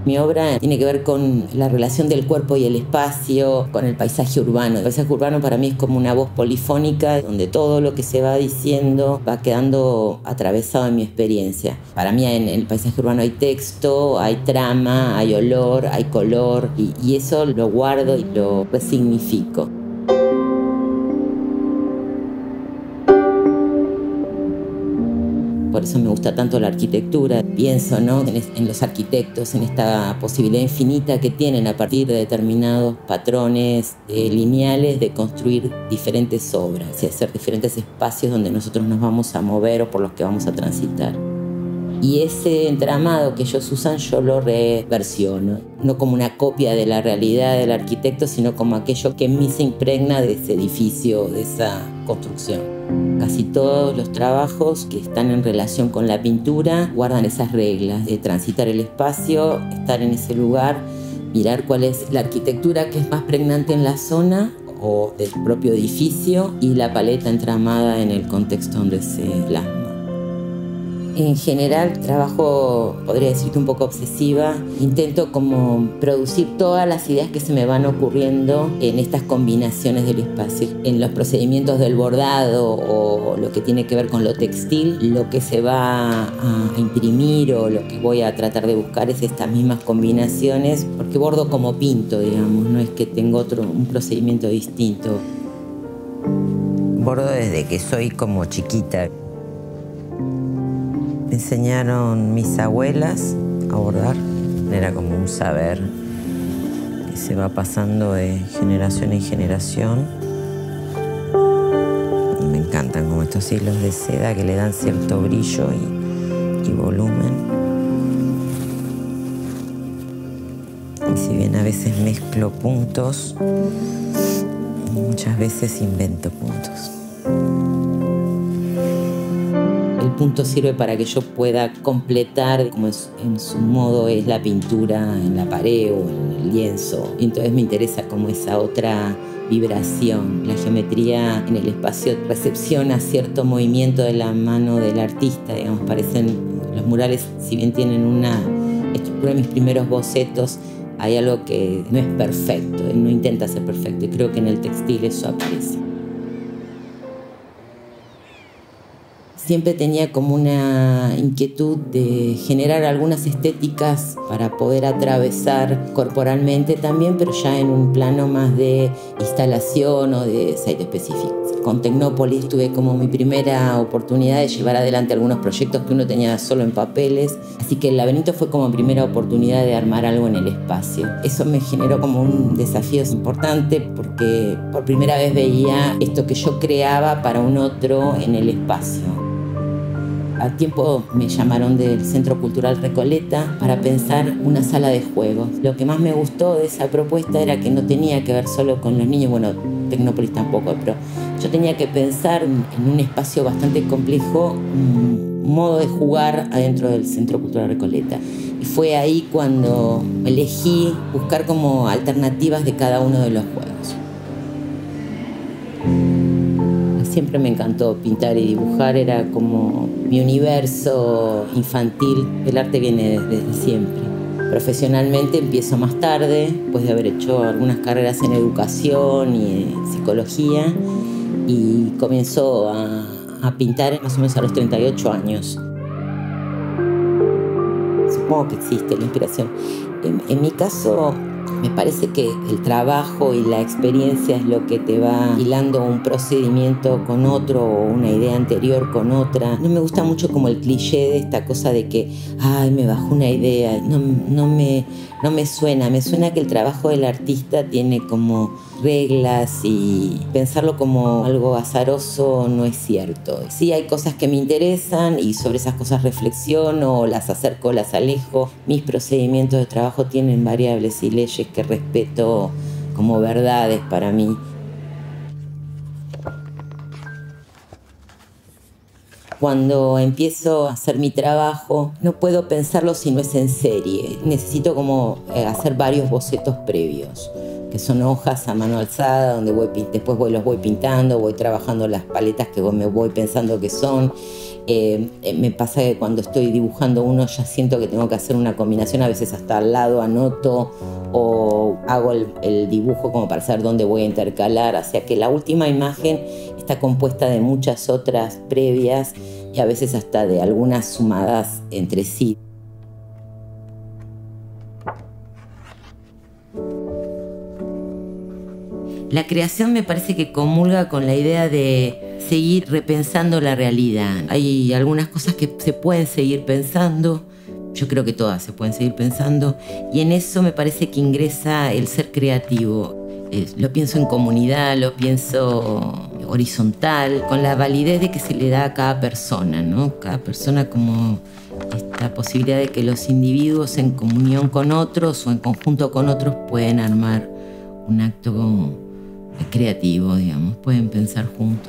Mi obra tiene que ver con la relación del cuerpo y el espacio, con el paisaje urbano. El paisaje urbano para mí es como una voz polifónica donde todo lo que se va diciendo va quedando atravesado en mi experiencia. Para mí en el paisaje urbano hay texto, hay trama, hay olor, hay color y eso lo guardo y lo resignifico. Por eso me gusta tanto la arquitectura. Pienso, ¿no?, en los arquitectos, en esta posibilidad infinita que tienen a partir de determinados patrones lineales de construir diferentes obras y hacer diferentes espacios donde nosotros nos vamos a mover o por los que vamos a transitar. Y ese entramado que ellos usan yo lo reversiono, no como una copia de la realidad del arquitecto, sino como aquello que en mí se impregna de ese edificio, de esa construcción. Casi todos los trabajos que están en relación con la pintura guardan esas reglas de transitar el espacio, estar en ese lugar, mirar cuál es la arquitectura que es más pregnante en la zona o del propio edificio y la paleta entramada en el contexto donde se plasma. En general trabajo, podría decirte, un poco obsesiva. Intento como producir todas las ideas que se me van ocurriendo en estas combinaciones del espacio. En los procedimientos del bordado o lo que tiene que ver con lo textil, lo que se va a imprimir o lo que voy a tratar de buscar es estas mismas combinaciones, porque bordo como pinto, digamos, no es que tengo un procedimiento distinto. Bordo desde que soy como chiquita. Me enseñaron mis abuelas a bordar. Era como un saber que se va pasando de generación en generación. Me encantan como estos hilos de seda que le dan cierto brillo y volumen. Y si bien a veces mezclo puntos, muchas veces invento puntos. El punto sirve para que yo pueda completar, como en su modo es la pintura en la pared o en el lienzo. Y entonces me interesa como esa otra vibración. La geometría en el espacio recepciona cierto movimiento de la mano del artista, digamos. Parecen los murales, si bien tienen una estructura de mis primeros bocetos, hay algo que no es perfecto, no intenta ser perfecto. Y creo que en el textil eso aparece. Siempre tenía como una inquietud de generar algunas estéticas para poder atravesar corporalmente también, pero ya en un plano más de instalación o de site específico. Con Tecnópolis tuve como mi primera oportunidad de llevar adelante algunos proyectos que uno tenía solo en papeles, así que el laberinto fue como primera oportunidad de armar algo en el espacio. Eso me generó como un desafío importante porque por primera vez veía esto que yo creaba para un otro en el espacio. Al tiempo me llamaron del Centro Cultural Recoleta para pensar una sala de juegos. Lo que más me gustó de esa propuesta era que no tenía que ver solo con los niños, bueno, Tecnópolis tampoco, pero yo tenía que pensar en un espacio bastante complejo, un modo de jugar adentro del Centro Cultural Recoleta. Y fue ahí cuando elegí buscar como alternativas de cada uno de los juegos. Siempre me encantó pintar y dibujar, era como mi universo infantil. El arte viene desde siempre. Profesionalmente empiezo más tarde, después de haber hecho algunas carreras en educación y en psicología, y comienzo a pintar más o menos a los 38 años. Supongo que existe la inspiración. En mi caso, me parece que el trabajo y la experiencia es lo que te va hilando un procedimiento con otro o una idea anterior con otra. No me gusta mucho como el cliché de esta cosa de que ay, me bajó una idea. No me suena. Me suena que el trabajo del artista tiene como reglas y pensarlo como algo azaroso no es cierto. Sí hay cosas que me interesan y sobre esas cosas reflexiono, las acerco, las alejo. Mis procedimientos de trabajo tienen variables y leyes que respeto como verdades para mí. Cuando empiezo a hacer mi trabajo, no puedo pensarlo si no es en serie. Necesito como hacer varios bocetos previos, que son hojas a mano alzada, donde después los voy pintando, voy trabajando las paletas que me voy pensando que son. Me pasa que cuando estoy dibujando uno ya siento que tengo que hacer una combinación, a veces hasta al lado anoto o hago el dibujo como para saber dónde voy a intercalar. O sea que la última imagen está compuesta de muchas otras previas y a veces hasta de algunas sumadas entre sí. La creación me parece que comulga con la idea de seguir repensando la realidad. Hay algunas cosas que se pueden seguir pensando, yo creo que todas se pueden seguir pensando, y en eso me parece que ingresa el ser creativo. Lo pienso en comunidad, lo pienso horizontal, con la validez de que se le da a cada persona, ¿no? Cada persona como esta posibilidad de que los individuos en comunión con otros o en conjunto con otros pueden armar un acto creativo, digamos, pueden pensar juntos.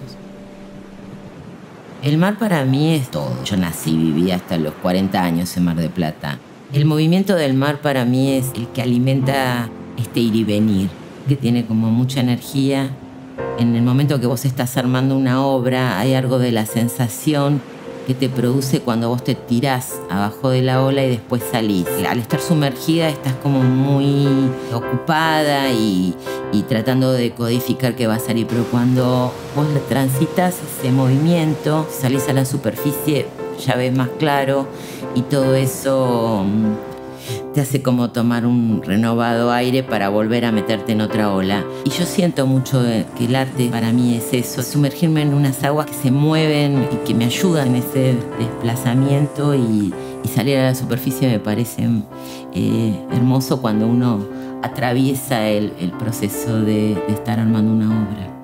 El mar para mí es todo. Yo nací y viví hasta los 40 años en Mar del Plata. El movimiento del mar para mí es el que alimenta este ir y venir, que tiene como mucha energía. En el momento que vos estás armando una obra, hay algo de la sensación que te produce cuando vos te tirás abajo de la ola y después salís. Al estar sumergida estás como muy ocupada y tratando de codificar qué va a salir, pero cuando vos transitas ese movimiento, salís a la superficie, ya ves más claro y todo eso te hace como tomar un renovado aire para volver a meterte en otra ola. Y yo siento mucho que el arte para mí es eso, sumergirme en unas aguas que se mueven y que me ayudan en ese desplazamiento y salir a la superficie me parece hermoso cuando uno atraviesa el proceso de estar armando una obra.